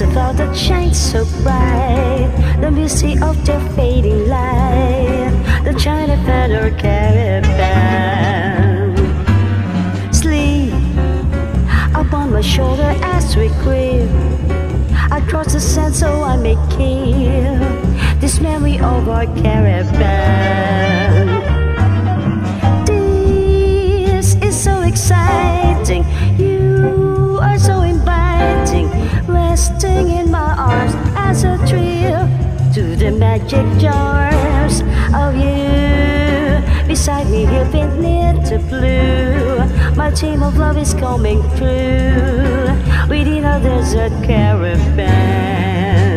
sense of all the shines so bright, the mystery of the fading light, the China feather caravan. Sleep upon my shoulder as we creep across the sand so I may keep this memory of our caravan. This is so exciting, you are so inviting, resting in my arms as a thrill to the magic charms of you. Beside me here beneath the blue, my dream of love is coming true within a desert caravan.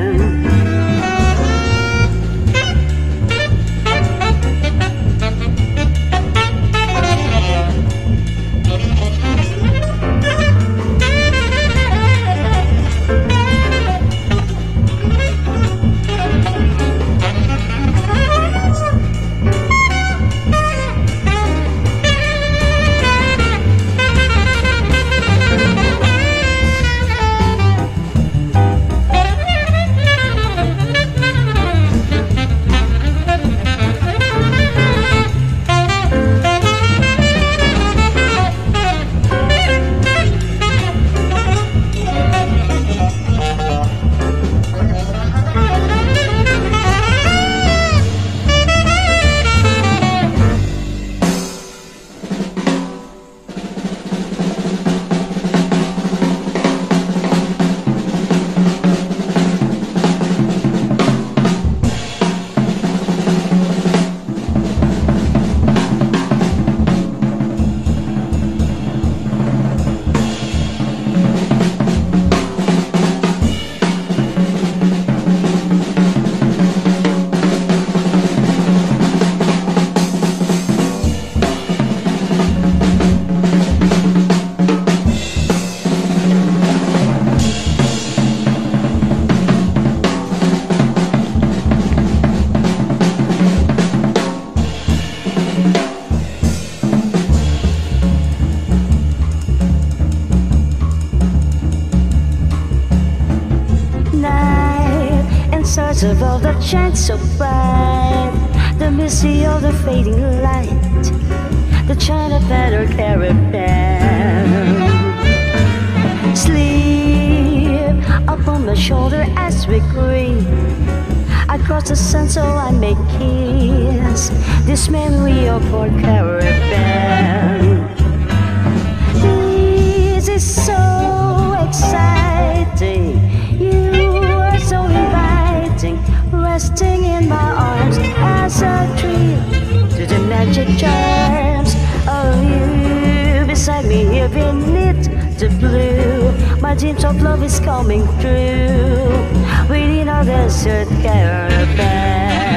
Stars of all that shine so bright, the mystery of the fading light, the China feather caravan. Sleep upon my shoulder as we creep across the sun so I may kiss this memory of our caravan. This is so exciting, you are so inviting, resting in my arms as a tree to the magic charms of you. Beside me here beneath the blue, my dreams of love is coming true within our desert caravan.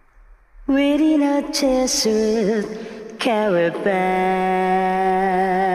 Within a desert caravan.